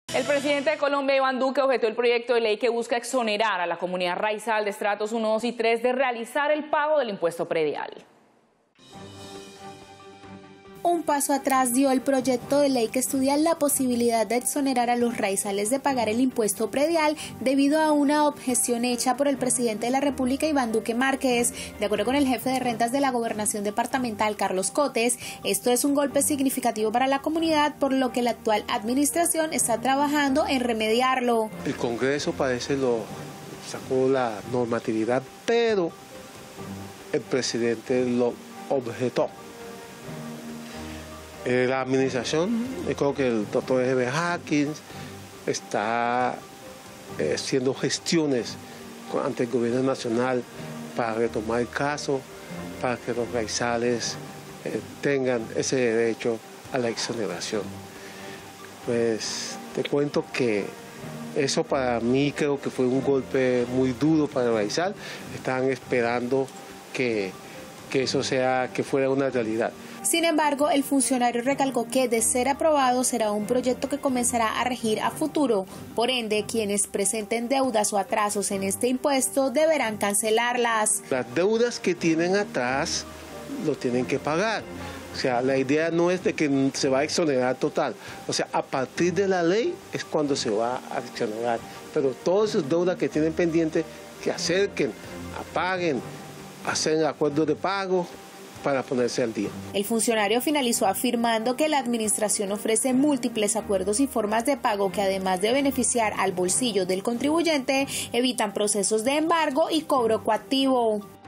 El presidente de Colombia, Iván Duque, objetó el proyecto de ley que busca exonerar a la comunidad raizal de estratos 1, 2 y 3 de realizar el pago del impuesto predial. Un paso atrás dio el proyecto de ley que estudia la posibilidad de exonerar a los raizales de pagar el impuesto predial debido a una objeción hecha por el presidente de la República, Iván Duque Márquez. De acuerdo con el jefe de rentas de la Gobernación Departamental, Carlos Cotes, esto es un golpe significativo para la comunidad, por lo que la actual administración está trabajando en remediarlo. El Congreso parece sacó la normatividad, pero el presidente lo objetó. La administración, creo que el doctor G.B. Hackins está haciendo gestiones ante el gobierno nacional para retomar el caso, para que los raizales tengan ese derecho a la exoneración. Pues te cuento que eso para mí creo que fue un golpe muy duro para el raizal. Estaban esperando que eso fuera una realidad. Sin embargo, el funcionario recalcó que, de ser aprobado, será un proyecto que comenzará a regir a futuro. Por ende, quienes presenten deudas o atrasos en este impuesto deberán cancelarlas. Las deudas que tienen atrás lo tienen que pagar. O sea, la idea no es de que se va a exonerar total. O sea, a partir de la ley es cuando se va a exonerar. Pero todas esas deudas que tienen pendientes, que acerquen, apaguen, hacen acuerdos de pago para ponerse al día. El funcionario finalizó afirmando que la administración ofrece múltiples acuerdos y formas de pago que, además de beneficiar al bolsillo del contribuyente, evitan procesos de embargo y cobro coactivo.